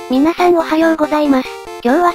皆さんおはようございます。今日は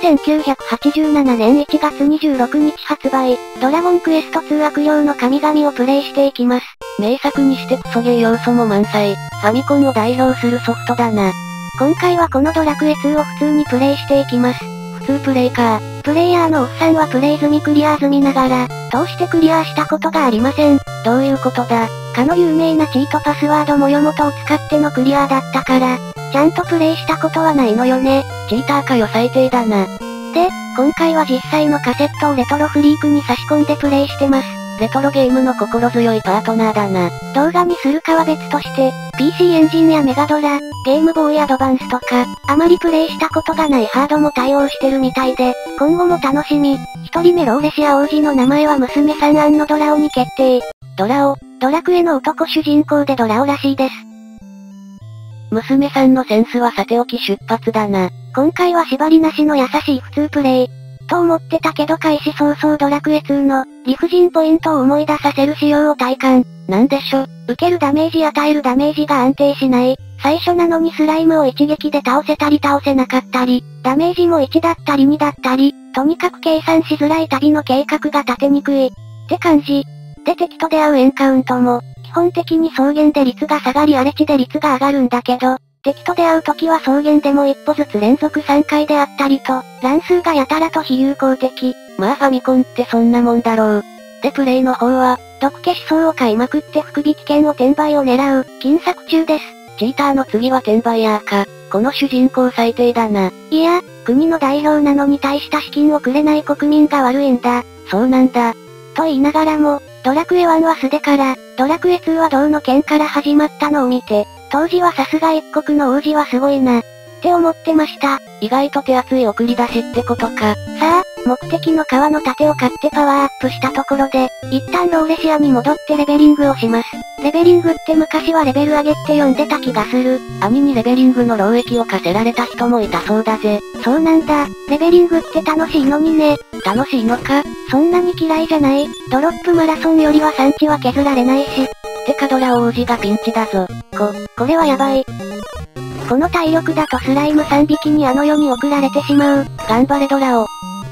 1987年1月26日発売、ドラゴンクエスト2悪霊の神々をプレイしていきます。 名作にしてクソゲー要素も満載、ファミコンを代表するソフトだな。 今回はこのドラクエ2を普通にプレイしていきます。 普通プレイか。 プレイヤーのおっさんはプレイ済みクリア済みながら、通してクリアしたことがありません。 どういうことだ？ かの有名なチートパスワードもよもとを使ってのクリアだったから、ちゃんとプレイしたことはないのよね。 チーターかよ最低だな。 で、今回は実際のカセットをレトロフリークに差し込んでプレイしてます。 レトロゲームの心強いパートナーだな。 動画にするかは別として、PC エンジンやメガドラ、ゲームボーイアドバンスとか、あまりプレイしたことがないハードも対応してるみたいで、今後も楽しみ。一人目ローレシア王子の名前は娘さんアンのドラオに決定。 ドラオ、 ドラクエの男主人公でドラオらしいです。 娘さんのセンスはさておき出発だな。 今回は縛りなしの優しい普通プレイ。と思ってたけど開始早々ドラクエ2の理不尽ポイントを思い出させる仕様を体感。 なんでしょ、 受けるダメージ与えるダメージが安定しない。最初なのにスライムを一撃で倒せたり倒せなかったり、ダメージも1だったり2だったり、とにかく計算しづらい旅の計画が立てにくい。って感じ。で敵と出会うエンカウントも、基本的に草原で率が下がり荒れ地で率が上がるんだけど、敵と出会う時は草原でも一歩ずつ連続3回であったりと、乱数がやたらと非有効的。 まあファミコンってそんなもんだろう。でプレイの方は、 毒消し層を買いまくって福引券を転売を狙う、金策中です。 チーターの次は転売ヤーか。この主人公最低だな。 いや、国の代表なのに大した資金をくれない国民が悪いんだ。 そうなんだ。 と言いながらも、ドラクエ1は素手から、ドラクエ2は銅の剣から始まったのを見て、当時はさすが一国の王子はすごいな、って思ってました。 意外と手厚い送り出しってことか。 さあ、目的の川の盾を買ってパワーアップしたところで、一旦ローレシアに戻ってレベリングをします。レベリングって昔はレベル上げって呼んでた気がする。 兄にレベリングの労役を課せられた人もいたそうだぜ。 そうなんだ。レベリングって楽しいのにね。 楽しいのか？ そんなに嫌いじゃない。ドロップマラソンよりは産地は削られないし。 てかドラ王子がピンチだぞ。 これはやばい。この体力だとスライム3匹にあの世に送られてしまう。 頑張れドラオ。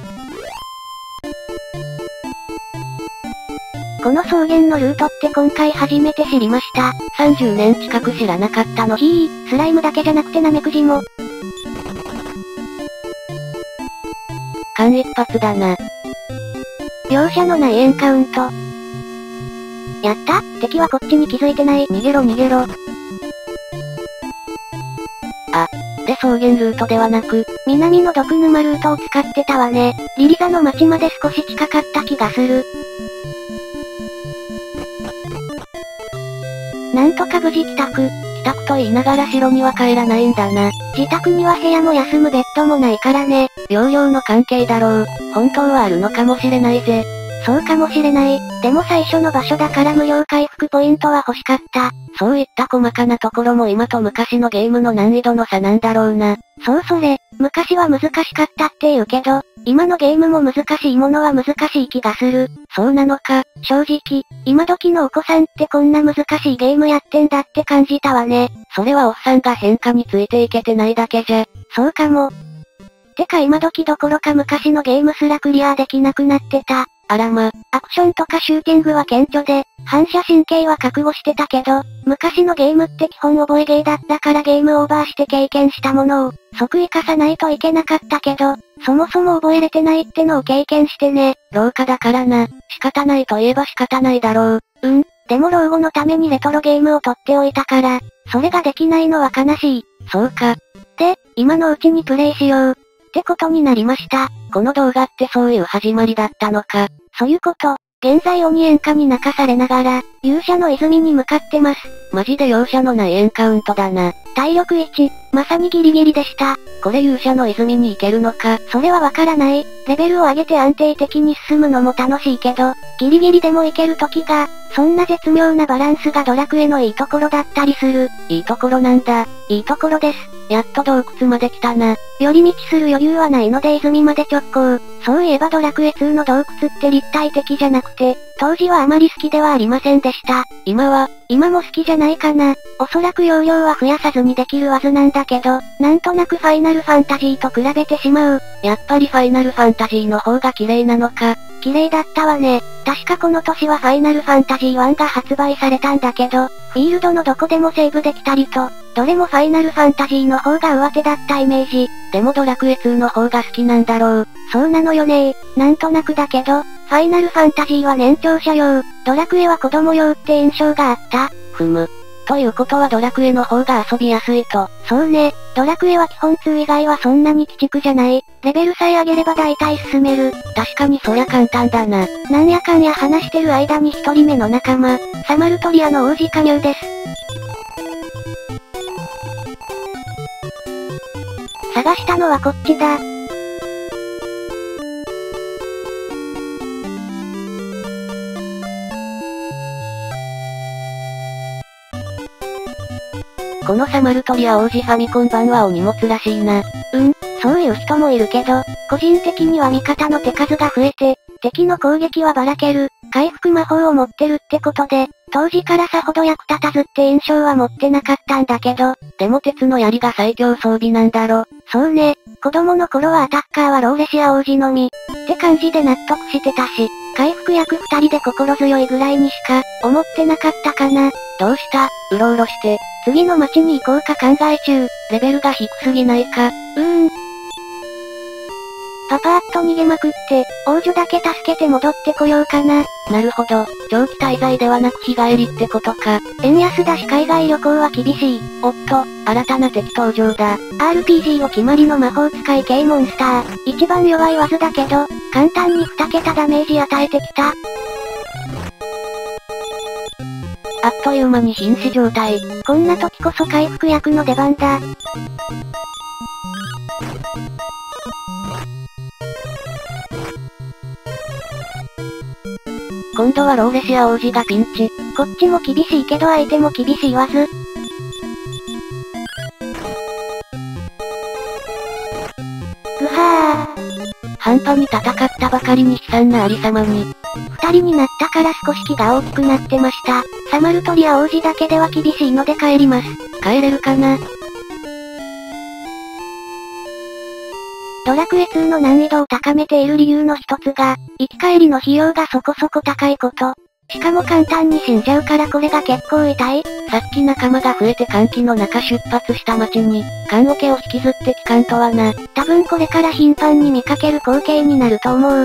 この草原のルートって今回初めて知りました。 30年近く知らなかったの。 スライムだけじゃなくてナメクジも。 間一髪だな。 容赦のないエンカウント。やった？敵はこっちに気づいてない。 逃げろ逃げろ。あ、で草原ルートではなく、 南の毒沼ルートを使ってたわね。リリザの町まで少し近かった気がする。なんとか無事帰宅。 帰宅と言いながら城には帰らないんだな。 自宅には部屋も休むベッドもないからね。 療養の関係だろう。本当はあるのかもしれないぜ。 そうかもしれない。でも最初の場所だから無料回復ポイントは欲しかった。 そういった細かなところも今と昔のゲームの難易度の差なんだろうな。 そうそれ、昔は難しかったって言うけど、今のゲームも難しいものは難しい気がする。 そうなのか。 正直、今時のお子さんってこんな難しいゲームやってんだって感じたわね。 それはおっさんが変化についていけてないだけじゃ。 そうかも。てか今時どころか昔のゲームすらクリアできなくなってた。 あらま。 アクションとかシューティングは顕著で、反射神経は覚悟してたけど、昔のゲームって基本覚えゲーだったからゲームオーバーして経験したものを、即活かさないといけなかったけど、そもそも覚えれてないってのを経験してね。 老化だからな。仕方ないと言えば仕方ないだろう。 でも老後のためにレトロゲームを取っておいたから、それができないのは悲しい。 そうか。 で、今のうちにプレイしよう。ってことになりました。 この動画ってそういう始まりだったのか。 そういうこと。現在鬼炎下に泣かされながら、勇者の泉に向かってます。 マジで容赦のないエンカウントだな。 体力1、まさにギリギリでした。 これ勇者の泉に行けるのか。 それはわからない。レベルを上げて安定的に進むのも楽しいけど、ギリギリでも行ける時が、そんな絶妙なバランスがドラクエのいいところだったりする。 いいところなんだ。 いいところです。 やっと洞窟まで来たな。 寄り道する余裕はないので泉まで直行。そういえばドラクエ2の洞窟って立体的じゃなくて、 当時はあまり好きではありませんでした。今も好きじゃないかな。おそらく容量は増やさずにできる技なんだけど、なんとなくファイナルファンタジーと比べてしまう。 やっぱりファイナルファンタジーの方が綺麗なのか。 綺麗だったわね。確かこの年はファイナルファンタジー1が発売されたんだけど、フィールドのどこでもセーブできたりと、どれもファイナルファンタジーの方が上手だったイメージ。 でもドラクエ2の方が好きなんだろう。 そうなのよねなんとなくだけど、ファイナルファンタジーは年長者用、ドラクエは子供用って印象があった。 ということはドラクエの方が遊びやすいと。 そうね、ドラクエは基本2以外はそんなに鬼畜じゃない。レベルさえ上げれば大体進める。 確かにそりゃ簡単だな。 なんやかんや話してる間に一人目の仲間、サマルトリアの王子加入です。探したのはこっちだ。 このサマルトリア王子ファミコン版はお荷物らしいな。 そういう人もいるけど、個人的には味方の手数が増えて、敵の攻撃はばらける、回復魔法を持ってるってことで、当時からさほど役立たずって印象は持ってなかったんだけど、 でも鉄の槍が最強装備なんだろ。 そうね、子供の頃はアタッカーはローレシア王子のみ、って感じで納得してたし、回復役二人で心強いぐらいにしか、思ってなかったかな。 どうした？うろうろして。 次の町に行こうか考え中。 レベルが低すぎないか。 パパーッと逃げまくって、王女だけ助けて戻ってこようかな。 なるほど、長期滞在ではなく日帰りってことか。 円安だし海外旅行は厳しい。 おっと、新たな敵登場だ。 RPG お決まりの魔法使い系モンスター。一番弱い技だけど、簡単に2桁ダメージ与えてきた。 あっという間に瀕死状態。 こんな時こそ回復役の出番だ。 今度はローレシア王子がピンチ。 こっちも厳しいけど相手も厳しいわず。ぐはぁ。 半端に戦ったばかりに悲惨なありさまに。 二人になったから少し気が大きくなってました。サマルトリア王子だけでは厳しいので帰ります。 帰れるかな？ ドラクエ2の難易度を高めている理由の一つが、行き帰りの費用がそこそこ高いこと。しかも簡単に死んじゃうからこれが結構痛い。 さっき仲間が増えて歓喜の中出発した街に、棺桶を引きずって帰還とはな。 多分これから頻繁に見かける光景になると思う。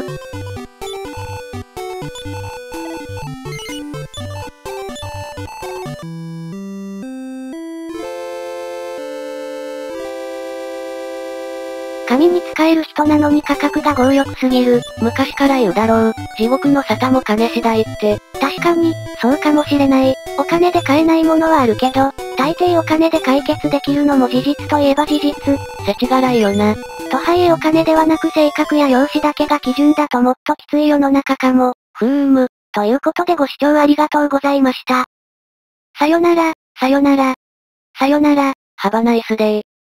神に仕える人なのに価格が強欲すぎる。 昔から言うだろう。地獄の沙汰も金次第って。 確かに、そうかもしれない。お金で買えないものはあるけど、大抵お金で解決できるのも事実といえば事実。 世知辛いよな。 とはいえお金ではなく性格や容姿だけが基準だともっときつい世の中かも。ということでご視聴ありがとうございました。さよなら、さよなら、さよなら。 Have a nice day.